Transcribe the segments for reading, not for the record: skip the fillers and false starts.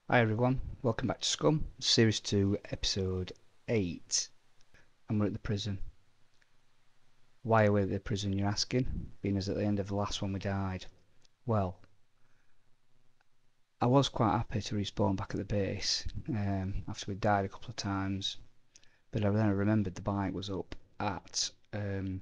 Hi everyone, welcome back to Scum, Series 2, Episode 8. And we're at the prison. Why are we at the prison, you're asking? Being as at the end of the last one we died. Well, I was quite happy to respawn back at the base after we died a couple of times. But then I remembered the bike was up at the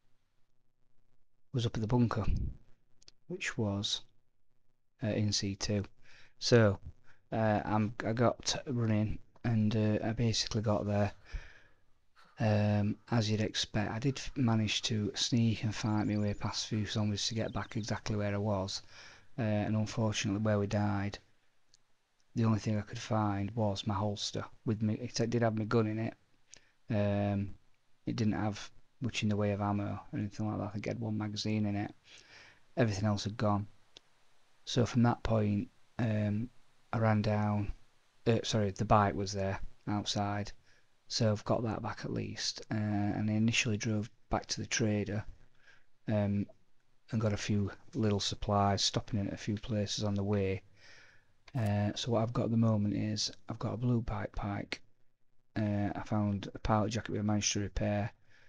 bunker, which was in C2. So I got running and I basically got there. As you'd expect, I did manage to sneak and fight my way past a few zombies to get back exactly where I was, and unfortunately where we died, the only thing I could find was my holster with me. It did have my gun in it. It didn't have much in the way of ammo or anything like that. I think it had one magazine in it. Everything else had gone. So from that point, I ran down. Sorry, the bike was there outside. So I've got that back at least, and I initially drove back to the trader and got a few little supplies, stopping in at a few places on the way. So what I've got at the moment is I've got a blue pike. I found a pilot jacket we managed to repair.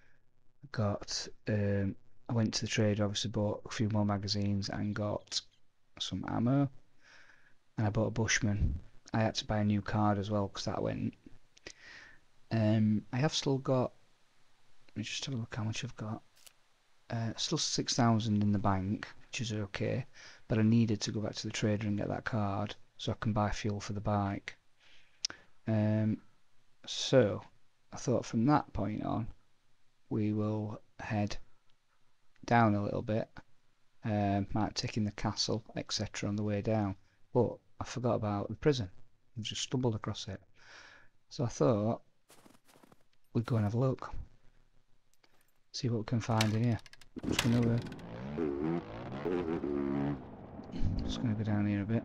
I went to the trader, obviously bought a few more magazines and got some ammo. And I bought a Bushman. I had to buy a new card as well because that went. I have still got. Let me just have a look how much I've got. Still 6,000 in the bank, which is okay, but I needed to go back to the trader and get that card so I can buy fuel for the bike. So I thought from that point on we will head down a little bit, might take in the castle, etc. on the way down, but I forgot about the prison. I just stumbled across it. So I thought we'd go and have a look, see what we can find in here. Just gonna go down here a bit.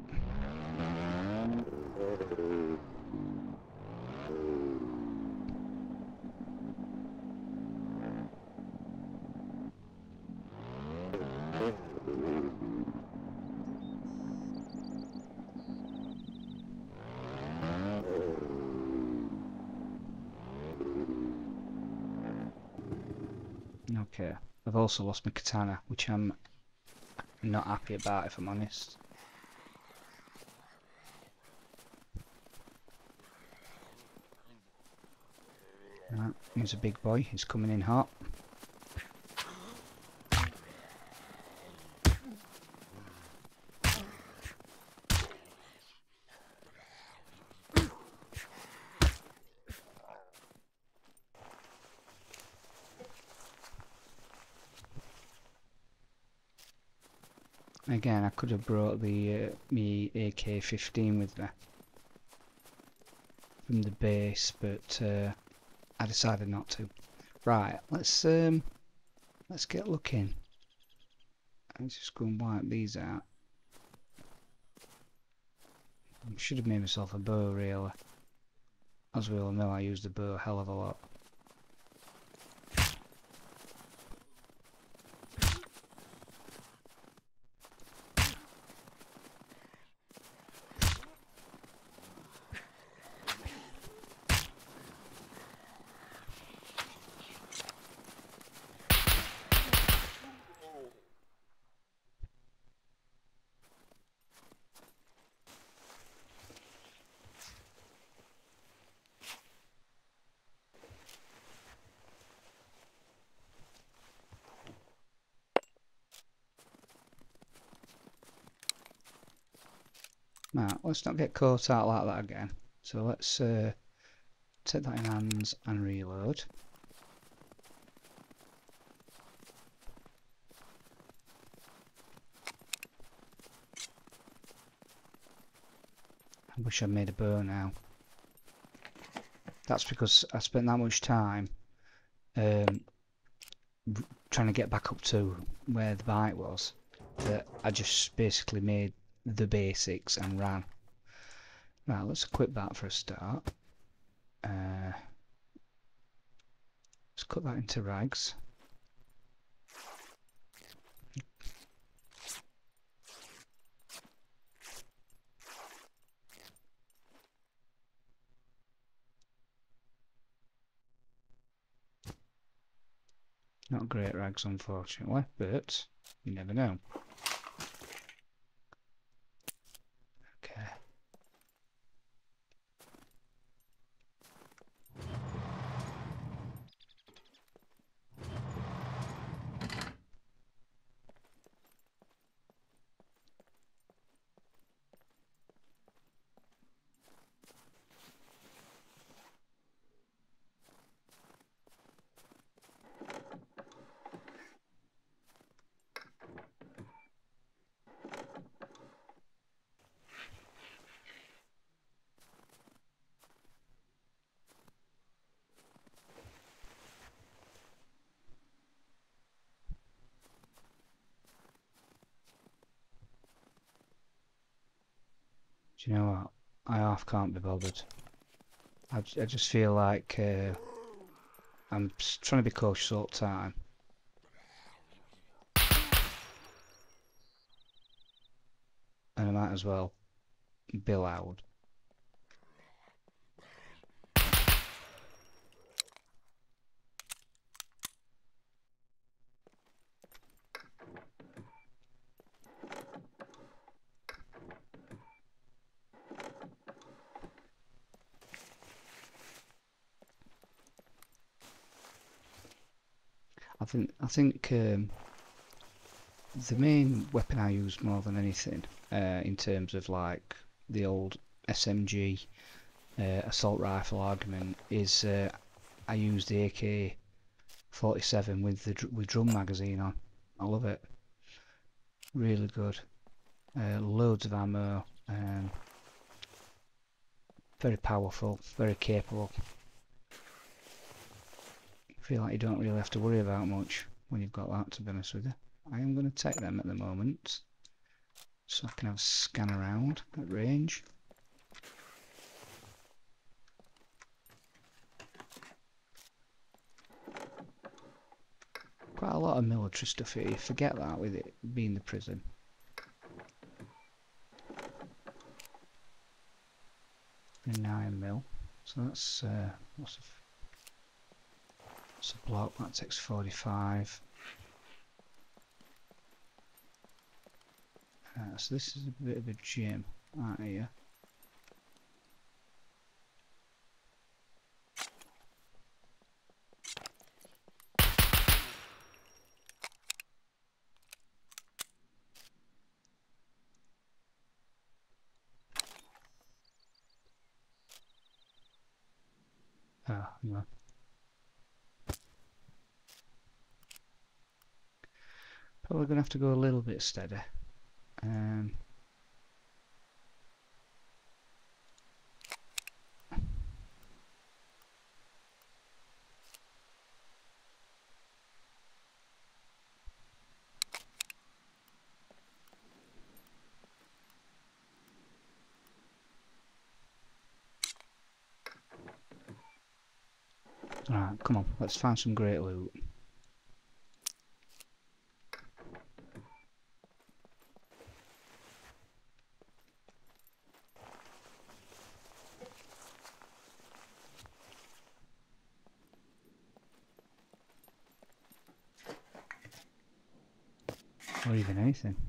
Okay, I've also lost my katana, which I'm not happy about, if I'm honest. Right, here's a big boy, he's coming in hot. Again, I could have brought the me AK-15 with me from the base, but I decided not to. Right, let's get looking. Let's just go and wipe these out. I should have made myself a bow, really. As we all know, I use the bow a hell of a lot. Now, let's not get caught out like that again. So let's take that in hands and reload. I wish I'd made a bow now. That's because I spent that much time trying to get back up to where the bike was that I just basically made the basics and ran. Right, let's equip that for a start. Let's cut that into rags. Not great rags, unfortunately, but you never know. Okay. Do you know what? I half can't be bothered. I just feel like I'm trying to be cautious all the time. And I might as well be loud. I think the main weapon I use more than anything, in terms of like the old SMG assault rifle argument, is I use the AK-47 with the drum magazine on. I love it. Really good. Loads of ammo. Very powerful. Very capable. Feel like you don't really have to worry about much when you've got that, to be honest with you. I am going to take them at the moment, so I can have a scan around at range. Quite a lot of military stuff here, you forget that with it being the prison. A 9mm, so that's what's a block, that takes 45. So this is a bit of a gym out here. Oh, no. Probably going to have to go a little bit steady. Alright, come on, let's find some great loot. Or even anything.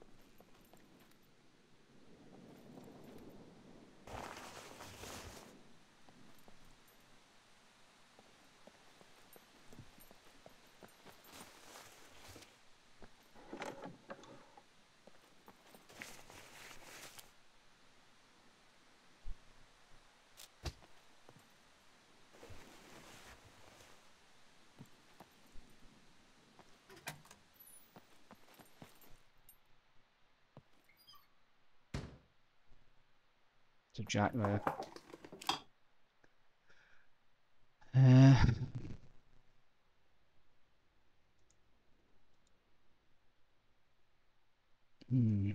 There's a jack there. Hmm.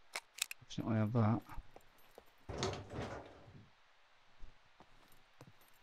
Definitely have that.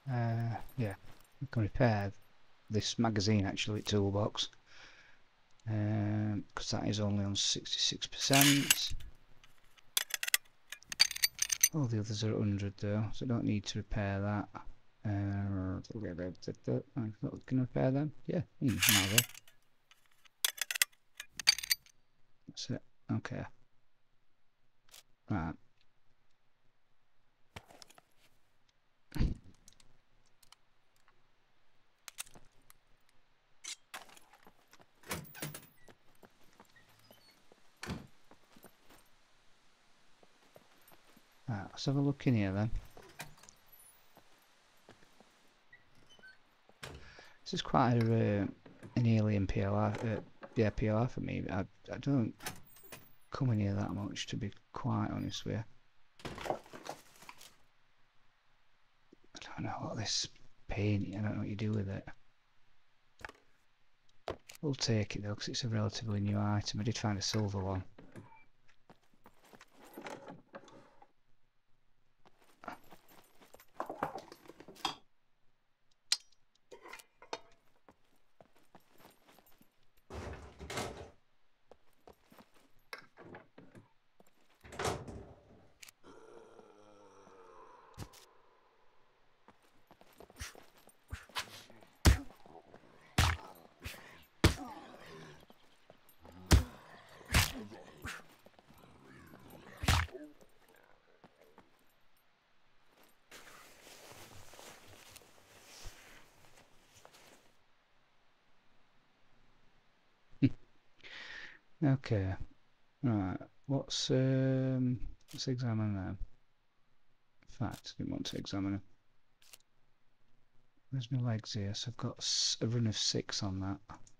Yeah, we can repair this magazine actually, toolbox, because that is only on 66%. All the others are 100 though, so I don't need to repair that. I'm not going to repair them. Yeah, might as well. That's it. Okay. Right. Right, let's have a look in here then. This is quite an alien PLR, yeah, PLR for me. I don't come in here that much, to be quite honest with you. I don't know what this paint, I don't know what you do with it. We'll take it though, because it's a relatively new item. I did find a silver one. Okay, right. Let's examine them. In fact, I didn't want to examine them. Where's my legs here? So I've got a run of 6 on that.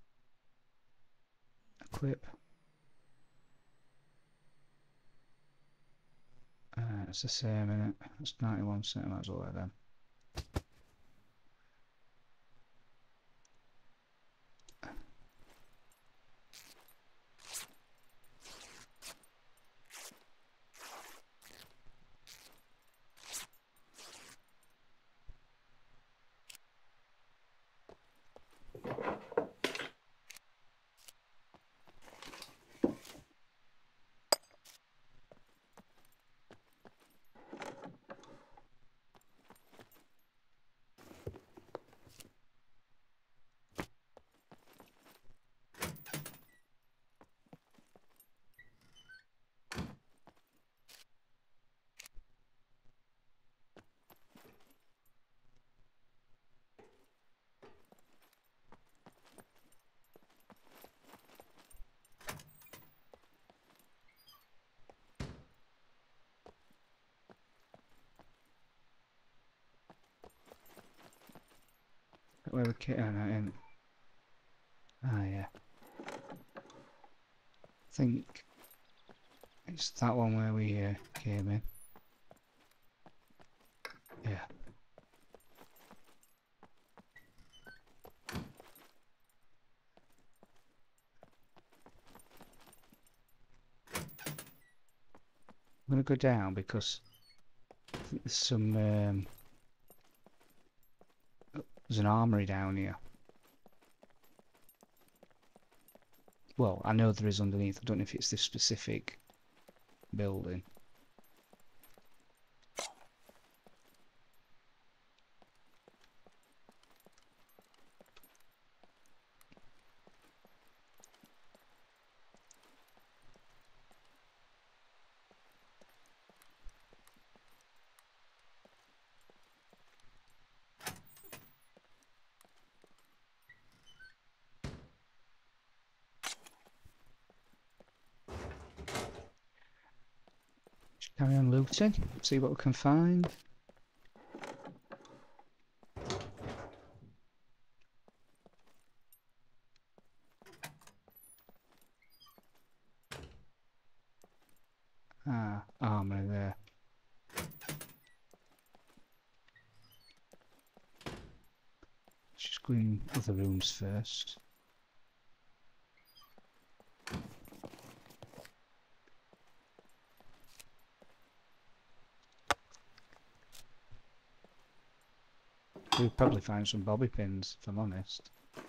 Equip. It's the same, innit? That's 91%, I might as well wear them. Where the kit? Oh, no, in. Ah, yeah. I think it's that one where we came in. Yeah. I'm gonna go down because I think there's some there's an armory down here. Well, I know there is underneath. I don't know if it's this specific building. Just carry on looting, see what we can find. Ah, armory there. Just go in other rooms first. We'd probably find some bobby pins, if I'm honest.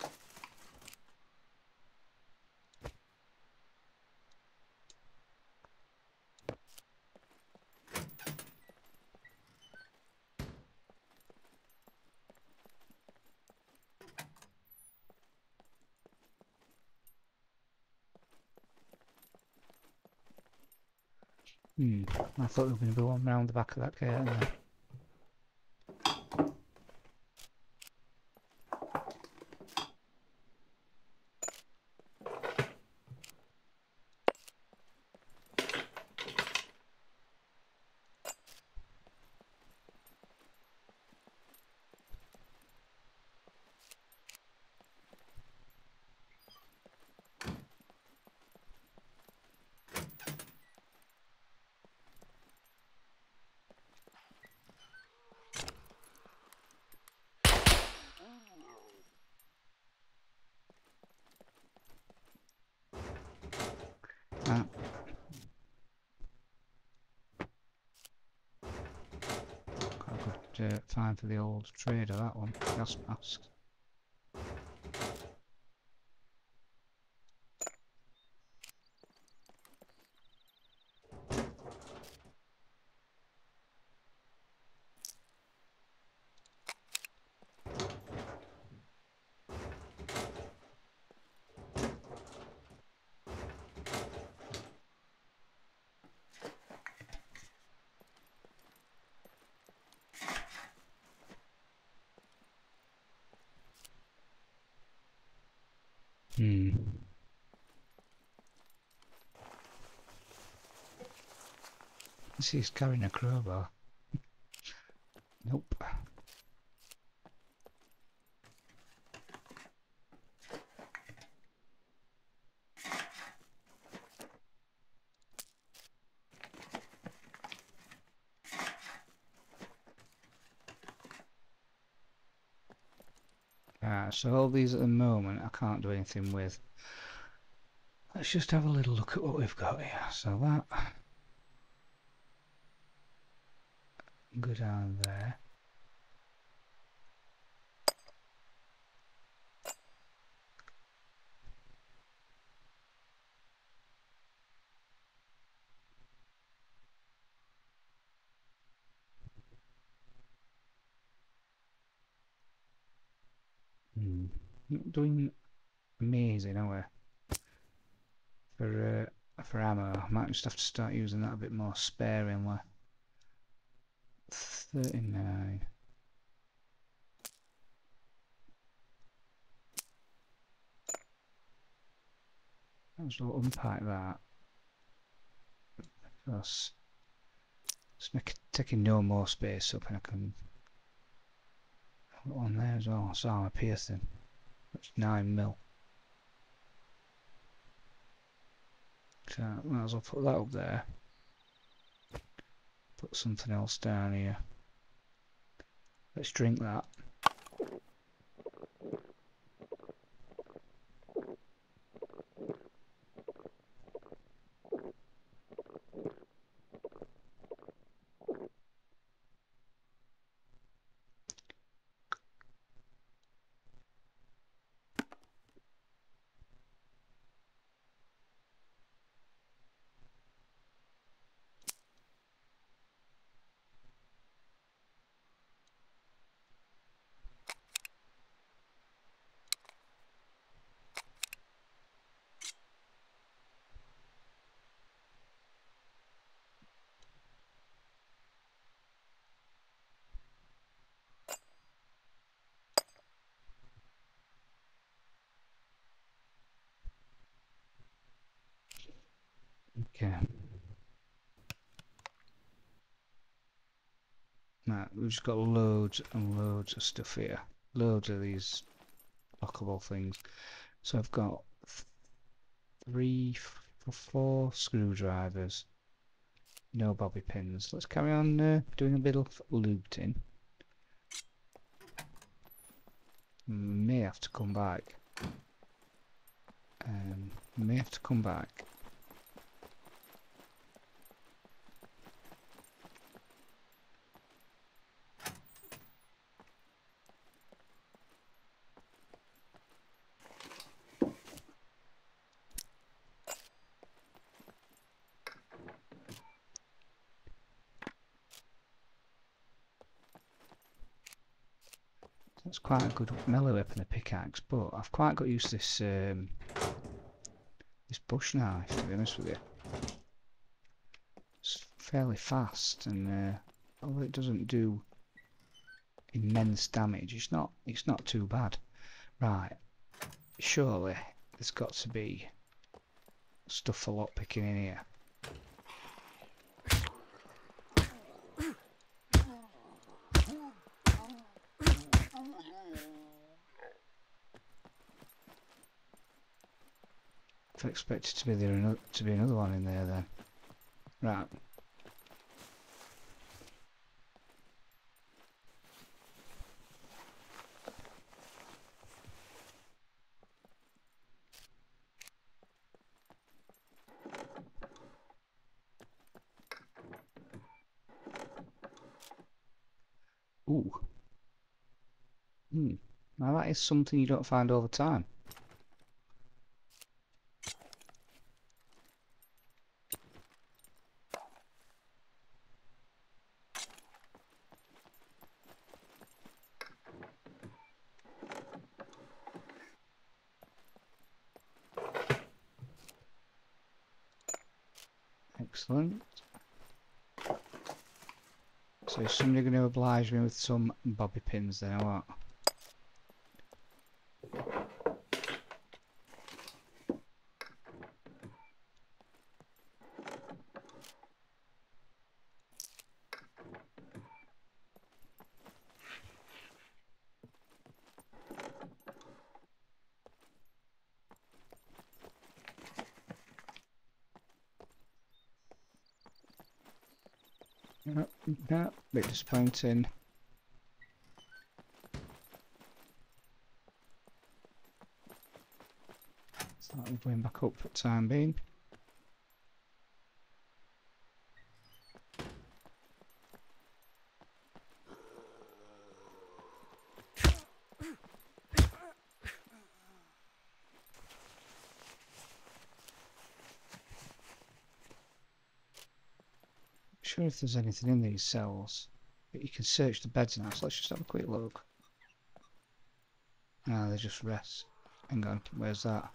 I thought there was going to be one round the back of that curtain there. Quite a good find for the old trader, that one. Gas mask. He's carrying a crowbar. Nope. So all these at the moment I can't do anything with. Let's just have a little look at what we've got here. So that, go down there. Not doing amazing, are we? For ammo, I might just have to start using that a bit more sparingly. 39. Let's unpack that. Because it's taking no more space up, and I can put one there as well. It's armor piercing. That's 9mm. So I might as well put that up there. Put something else down here. Let's drink that. Okay. Right, we've just got loads and loads of stuff here. Loads of these lockable things. So I've got 4 screwdrivers. No bobby pins. Let's carry on doing a bit of looting. May have to come back. May have to come back. It's quite a good melee weapon, the pickaxe, but I've quite got used to this this bush knife, to be honest with you. It's fairly fast, and although it doesn't do immense damage, it's not too bad. Right, surely there's got to be stuff for lockpicking in here. I expected to be another one in there then. Right. Ooh. Now that is something you don't find all the time. Excellent. So is somebody going to oblige me with some bobby pins then, or what? No, bit disappointing. So I'm going back up for the time being. Sure if there's anything in these cells, but you can search the beds now, so let's just have a quick look. Ah, they just rest. Hang on, where's that?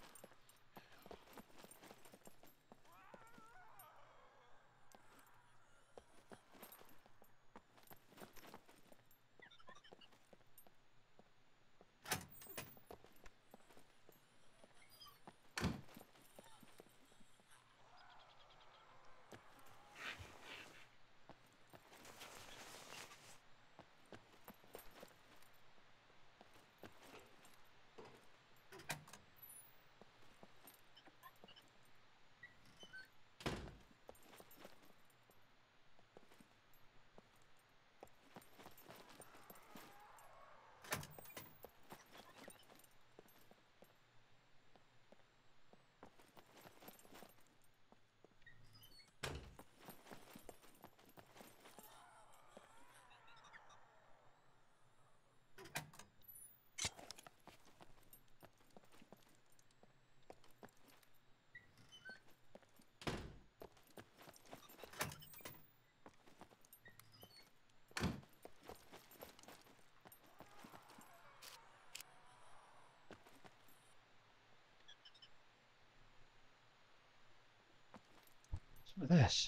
What's with this?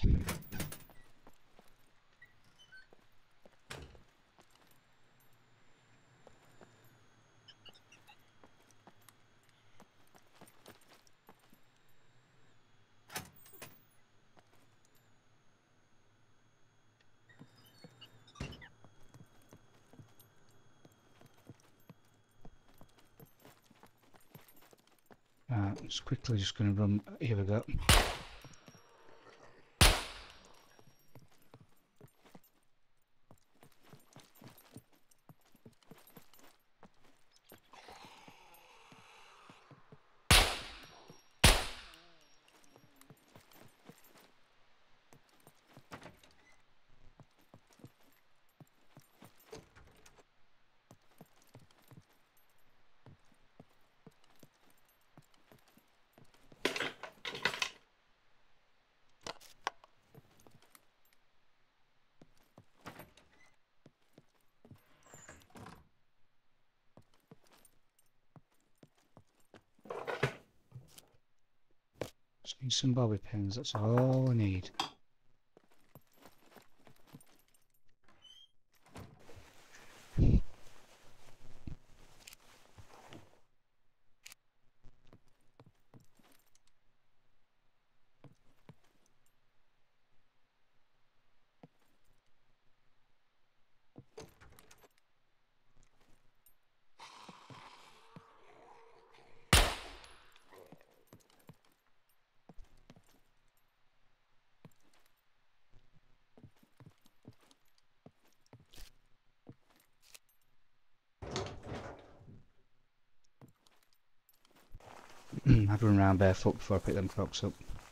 Right, just quickly just going to run. Here we go. Need some bobby pins, that's all I need. I'd run around barefoot before I pick them crocs up.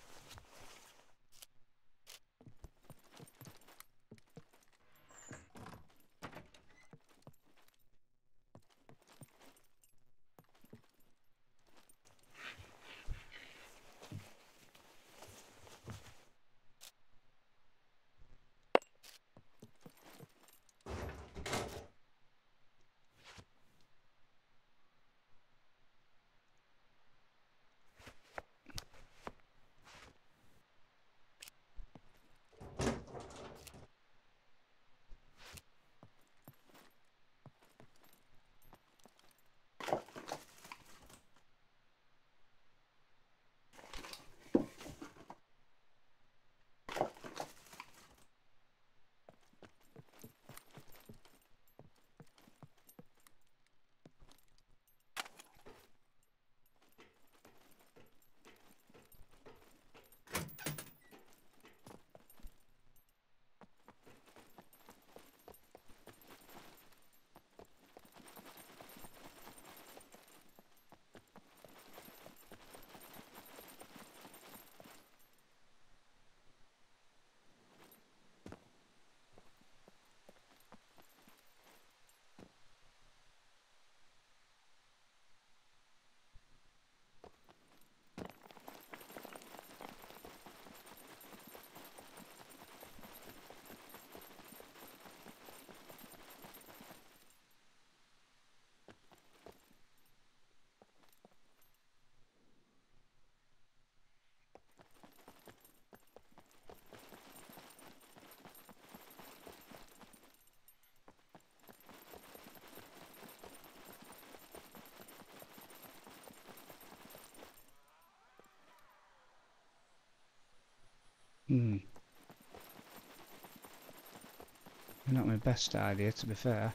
Not my best idea, to be fair.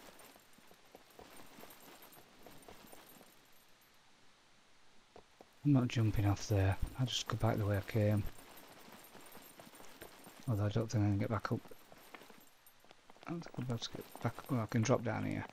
I'm not jumping off there. I'll just go back the way I came. Although I don't think I can get back up. I don't think I'm about to get back. Oh, I can drop down here.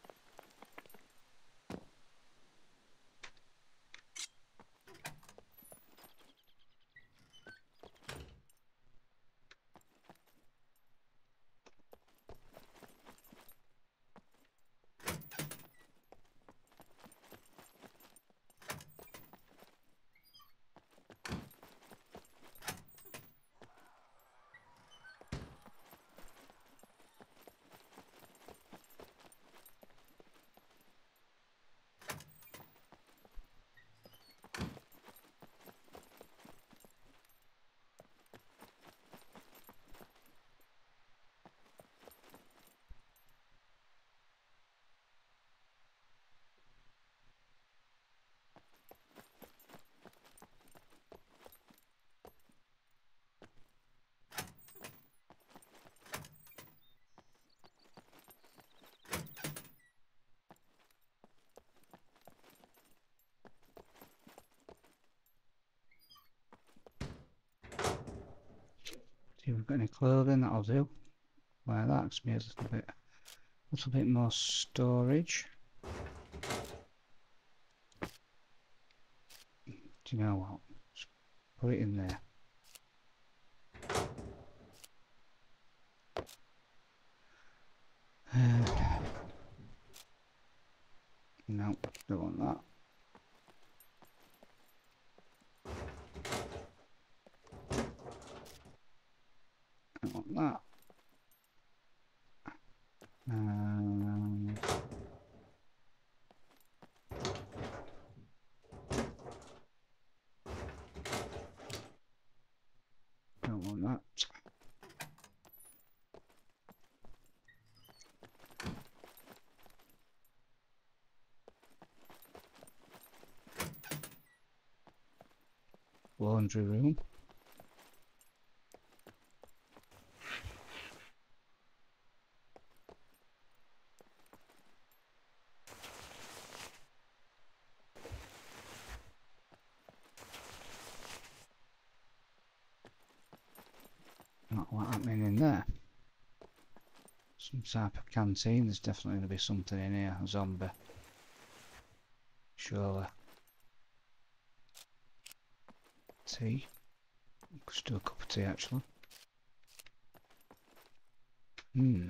See if we've got any clothing, that'll do. Wear that, gives me a little bit more storage. Do you know what? Just put it in there. No, don't want that. Don't want that. Laundry room. Not what happening in there. Some type of canteen. There's definitely going to be something in here. A zombie. Surely. Tea. Let's do a cup of tea actually. Hmm.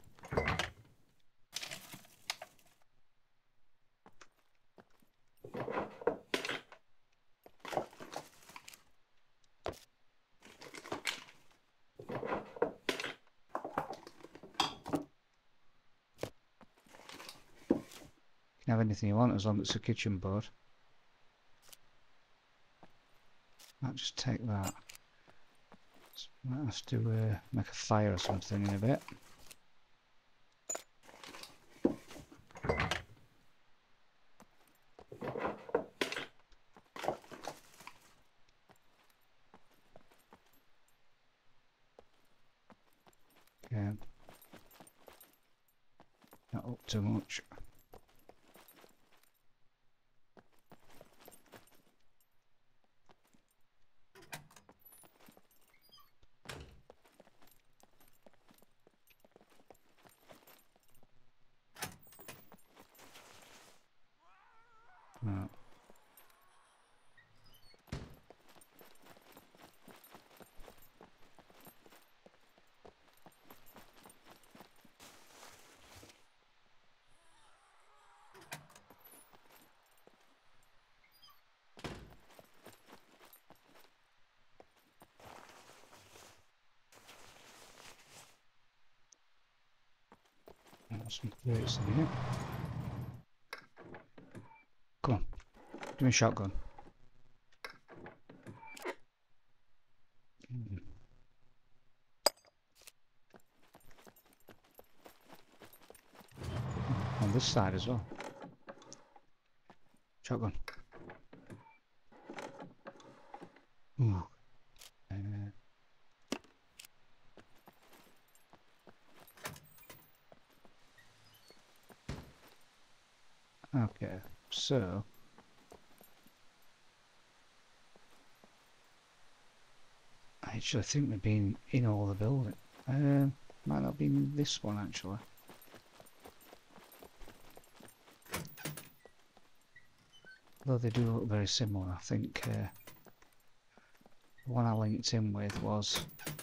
You can have anything you want as long as it's a kitchen board. Might just take that. Might have to make a fire or something in a bit. Okay. Not up too much. No. Some crates in here. Come on, give me a shotgun. On this side as well. Shotgun. Ooh. Okay, so I actually think we've been in all the building. Might not be in this one actually. Though they do look very similar. I think the one I linked in with was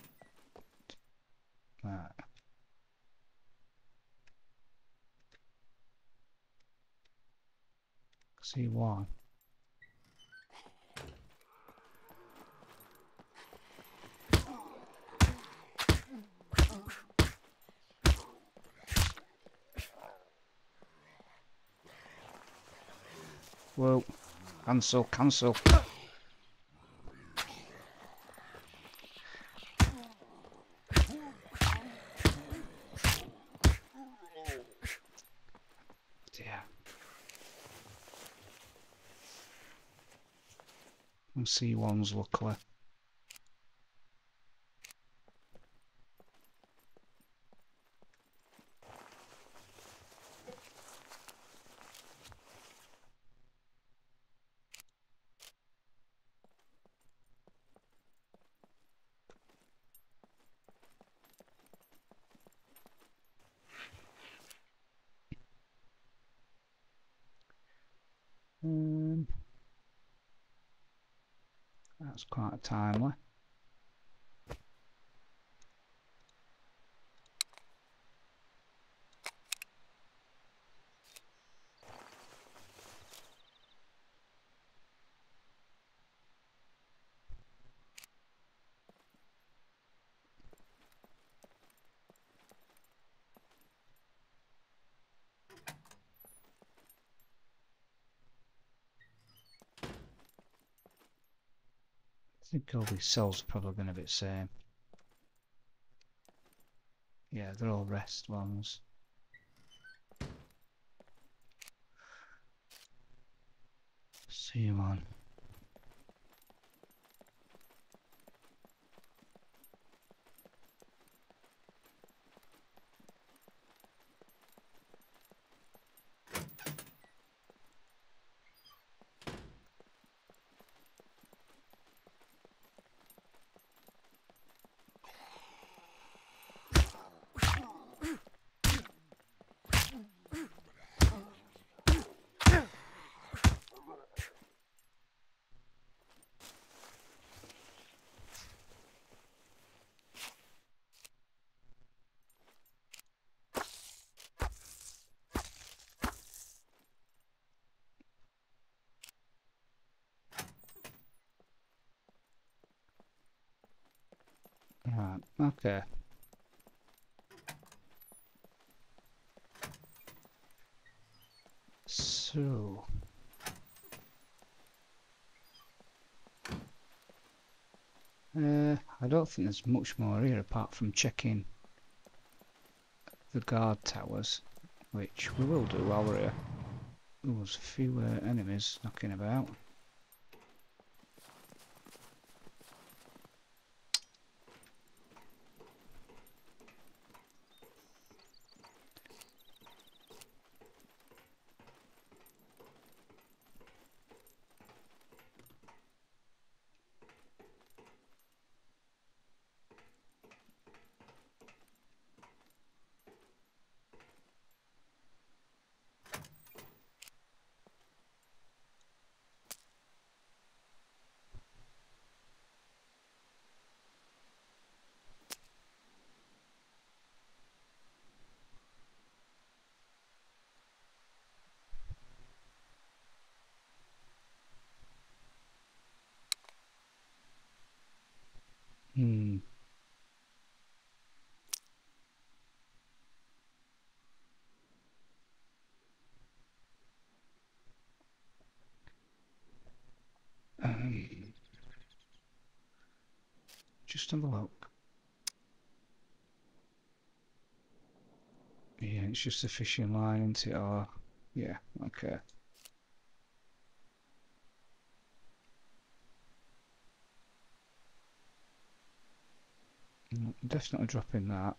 C1. Whoa, cancel, cancel. Dear. And C1's luckily. That's quite timely. I think all these cells are probably going to be the same. Yeah, they're all rest ones. See you on. Okay. So... I don't think there's much more here apart from checking the guard towers, which we will do while we're here. Ooh, there's a few enemies knocking about. Hmm. Just have a look. Yeah, it's just a fishing line, isn't it? Or, yeah, okay. Definitely dropping that.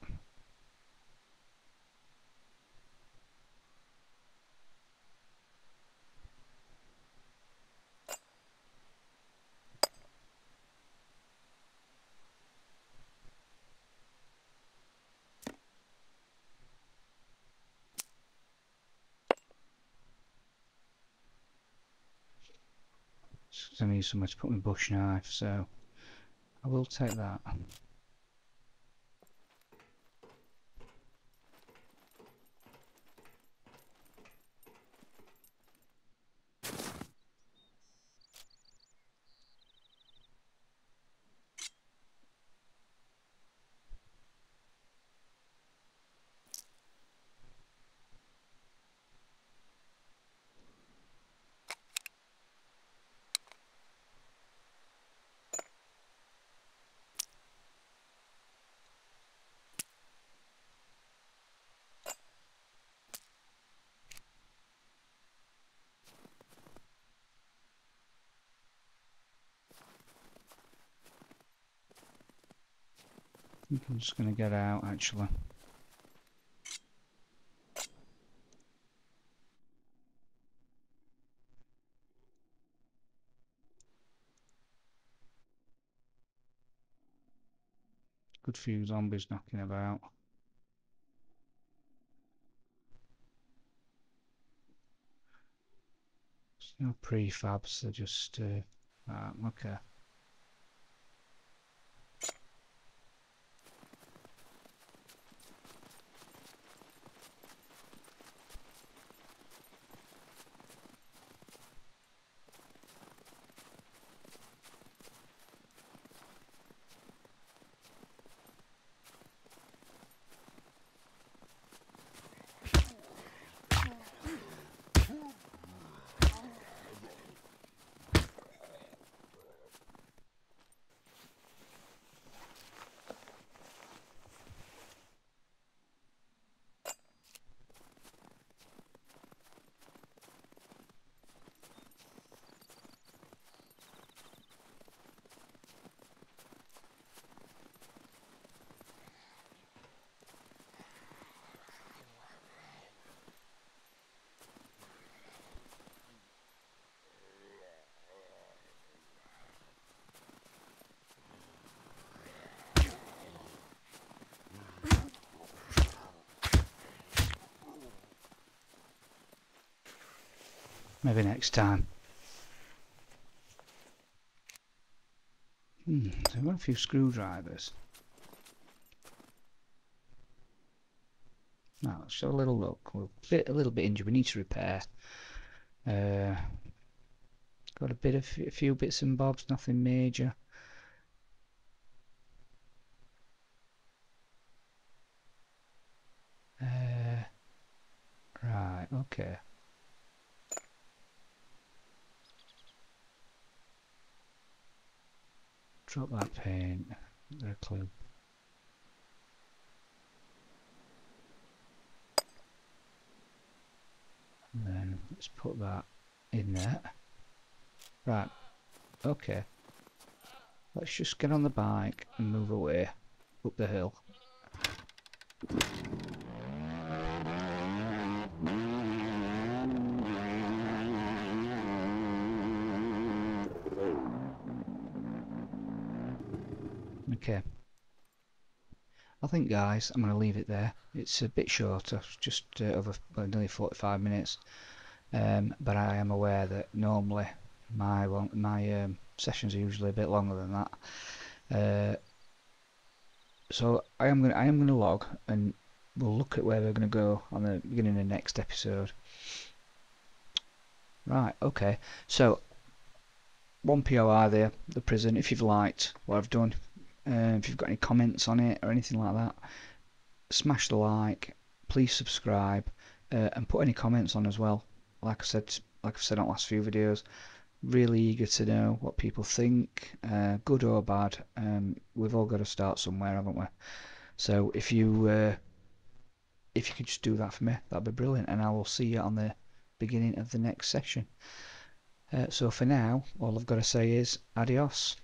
I need somewhere to put my bush knife, so I will take that. I think I'm just going to get out, actually. Good few zombies knocking about. There's no prefabs, they're just... okay. Maybe next time. So I've got a few screwdrivers. Now let's have a little look. We're a little bit injured. We need to repair. Got a few bits and bobs. Nothing major. Okay. Drop that paint. Get a clue. And then let's put that in there. Right. Okay. Let's just get on the bike and move away up the hill. Okay. I think, guys, I'm going to leave it there. It's a bit shorter, just over nearly 45 minutes. But I am aware that normally my sessions are usually a bit longer than that. So I am gonna log, and we'll look at where we're gonna go on the beginning of the next episode. Right. Okay. So one POI there, the prison. If you've liked what I've done, if you've got any comments on it or anything like that, smash the like. Please subscribe and put any comments on as well. Like I've said on the last few videos, really eager to know what people think, good or bad. We've all got to start somewhere, haven't we? So if you could just do that for me, that'd be brilliant, and I will see you on the beginning of the next session. So for now, all I've got to say is adios.